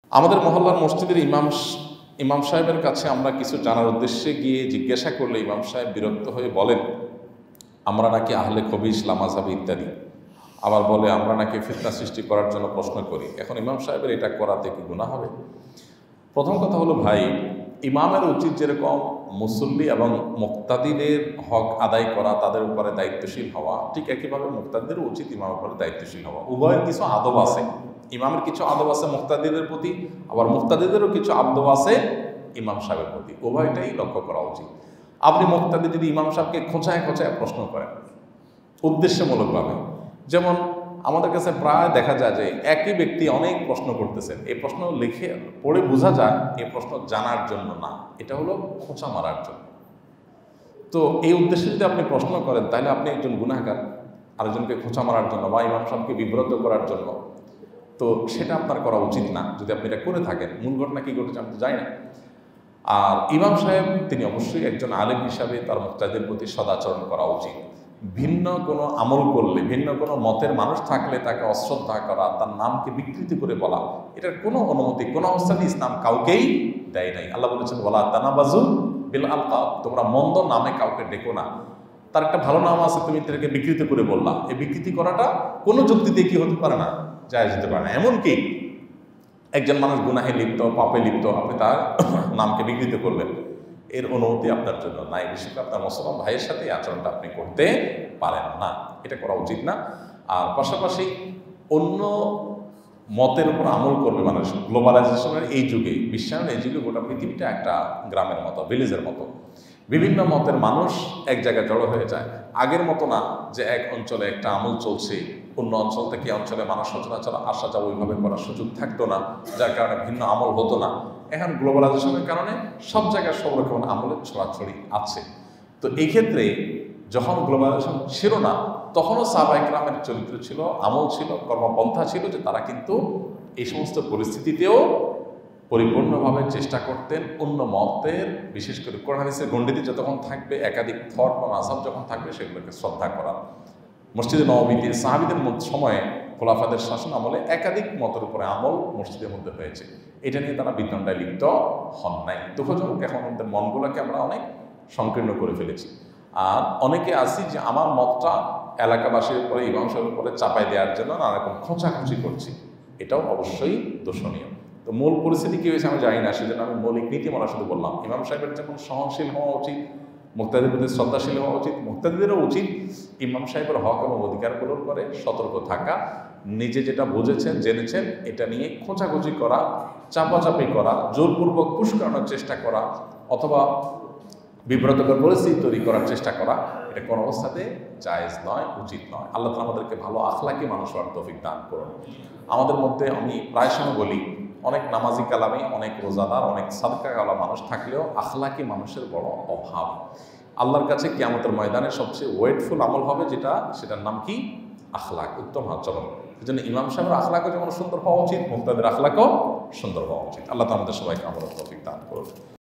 আমাদের মহল্লার মসজিদের ইমাম সাহেবের কাছে আমরা কিছু জানার উদ্দেশ্যে গিয়ে জিজ্ঞাসা করলে ইমাম সাহেব বিরক্ত হয়ে বলেন আমরা নাকি আহলে খবিস লামাযাবি ইত্যাদি, আবার বলে আমরা নাকি ফিতনা সৃষ্টি করার জন্য প্রশ্ন করি। এখন ইমাম সাহেবের এটা করাতে কি গুনাহ হবে? প্রথম কথা হলো ভাই, ইমামের উচিত যেরকম মুসল্লি এবং মুক্তাদিদের হক আদায় করা, তাদের উপরে দায়িত্বশীল হওয়া, ঠিক একইভাবে মুক্তাদিদেরও উচিত ইমামের উপরে দায়িত্বশীল হওয়া। উভয়ের কিছু আদব আছে, ইমামের কিছু আদব আছে মুক্তাদিদের প্রতি, আবার মুক্তাদিদেরও কিছু আদব আছে ইমাম সাহেবের প্রতি। উভয়টাই লক্ষ্য করা উচিত। আপনি মুক্তাদি যদি ইমাম সাহেবকে খোঁচায় খোঁচায় প্রশ্ন করেন উদ্দেশ্যমূলকভাবে, যেমন আমাদের কাছে প্রায় দেখা যায় যে একই ব্যক্তি অনেক প্রশ্ন করতেছেন, এই প্রশ্ন লিখে পড়ে বোঝা যায় এই প্রশ্ন জানার জন্য না, এটা হলো খোঁচা মারার জন্য। তো এই উদ্দেশ্যে যদি আপনি প্রশ্ন করেন তাহলে আপনি একজন গুনাহগার, আরেকজনকে খোঁচা মারার জন্য বা ইমাম সাহেবকে বিব্রত করার জন্য। তো সেটা আপনার করা উচিত না। যদি আপনি এটা করে থাকেন, মূল ঘটনা কী ঘটেছে আমি তো জানি না। আর ইমাম সাহেব তিনি অবশ্যই একজন আলেম হিসাবে তার মুক্তাদিদের প্রতি সদাচরণ করা উচিত। ভিন্ন কোনো আমল করলে, ভিন্ন কোনো মতের মানুষ থাকলে তাকে অশ্রদ্ধা করা, তার নামকে বিকৃতি করে বলা, এটার কোনো অনুমতি কোনো অবস্থাতে ইসলাম কাউকেই দেয় নাই। আল্লাহ বলেছেন ওয়ালা তানাবাজু বিল আলকাব, তোমরা মন্দ নামে কাউকে ডেকো না। তার একটা ভালো নাম আছে, তুমি তাকে বিকৃতি করে বললা, এই বিকৃতি করাটা কোনো যুক্তিতে কি হতে পারে না, জায়েজ হতে পারে না। এমনকি একজন মানুষ গুনাহে লিপ্ত, পাপে লিপ্ত, আপনি তার নামকে বিকৃত করলেন, এর অনুমতি আপনার জন্য নাই। বিশেষ করে আপনার মুসলমান ভাইয়ের সাথে এই আচরণটা আপনি করতে পারেন না, এটা করা উচিত না। আর পাশাপাশি অন্য মতের উপর আমল করবে মানুষ। গ্লোবালাইজেশনের এই যুগে, বিশ্বায়নের এই যুগে গোটা পৃথিবীটা একটা গ্রামের মতো, ভিলেজের মতো। বিভিন্ন মতের মানুষ এক জায়গায় জড়ো হয়ে যায়। আগের মতো না যে এক অঞ্চলে একটা আমল চলছে, অন্য অঞ্চল থেকে অঞ্চলে মানুষ সচরাচর আসা যাওয়া ওইভাবে করার সুযোগ থাকতো না, যার কারণে ভিন্ন আমল হতো না। এখন গ্লোবালাইজেশনের কারণে সব জায়গায় সব রকম আমলের ছড়াছড়ি আছে। তো এই ক্ষেত্রে যখন গ্লোবালাইজেশন ছিল না, তখনও সাহাবায়ে কেরামের চরিত্র ছিল, আমল ছিল, কর্মপন্থা ছিল যে তারা কিন্তু এই সমস্ত পরিস্থিতিতেও পরিপূর্ণভাবে চেষ্টা করতেন অন্য মতের, বিশেষ করে কোরআন হাদিসের গণ্ডিতে যতক্ষণ থাকবে, একাধিক থট বা মাযহাব যখন থাকবে, সেগুলোকে শ্রদ্ধা করা। মসজিদে নববীতে সাহাবীদের সময়ে খোলাফাদের শাসন আমলে একাধিক মতের উপরে আমল মসজিদের মধ্যে হয়েছে, এটা নিয়ে তারা বিতণ্ডায় লিপ্ত হন নাই। দুঃখজনক এখন আমাদের মনগুলোকে আমরা অনেক সংকীর্ণ করে ফেলেছি। আর অনেকে আছি যে আমার মতটা এলাকাবাসীর উপরে, ইমাম সাহেবের উপরে চাপাই দেওয়ার জন্য নানা রকম খোঁচাখুচি করছি, এটাও অবশ্যই দোষণীয়। তো মূল পরিস্থিতি কী হয়েছে আমি জানি না, সেজন্য আমি মৌলিক নীতিমালা শুধু বললাম। ইমাম সাহেবের যেমন সহনশীল হওয়া উচিত, মুক্তাদিদের প্রতি শ্রদ্ধাশীল হওয়া উচিত, মুক্তাদিদেরও উচিত ইমাম সাহেবের হক এবং অধিকারগুলোর পরে সতর্ক থাকা। নিজে যেটা বুঝেছেন, জেনেছেন, এটা নিয়ে খোঁচাখুচি করা, চাপাচাপি করা, জোরপূর্বক পুশ করানোর চেষ্টা করা, অথবা বিব্রতকর পরিস্থিতি তৈরি করার চেষ্টা করা, এটা কোনো অবস্থাতে জায়েজ নয়, উচিত নয়। আল্লাহ তাআলা আমাদেরকে ভালো আখলাকি মানুষ হওয়ার তৌফিক দান করুন। আমাদের মধ্যে আমি প্রায় সময় বলি, অনেক নামাজি কালামি, অনেক রোজাদার, অনেক সাদকা কালা মানুষ থাকলেও আখলাকি মানুষের বড় অভাব। আল্লাহর কাছে কিয়ামতের ময়দানে সবচেয়ে ওয়েটফুল আমল হবে যেটা, সেটার নাম কি? আখলাক, উত্তম আচরণ। এই জন্য ইমাম সাহেবের আখলাকও যেমন সুন্দর হওয়া উচিত, মুক্তাদের আখলাকও সুন্দর হওয়া উচিত। আল্লাহ তাআলা আমাদের সবাইকে আমলের তৌফিক দান করুন।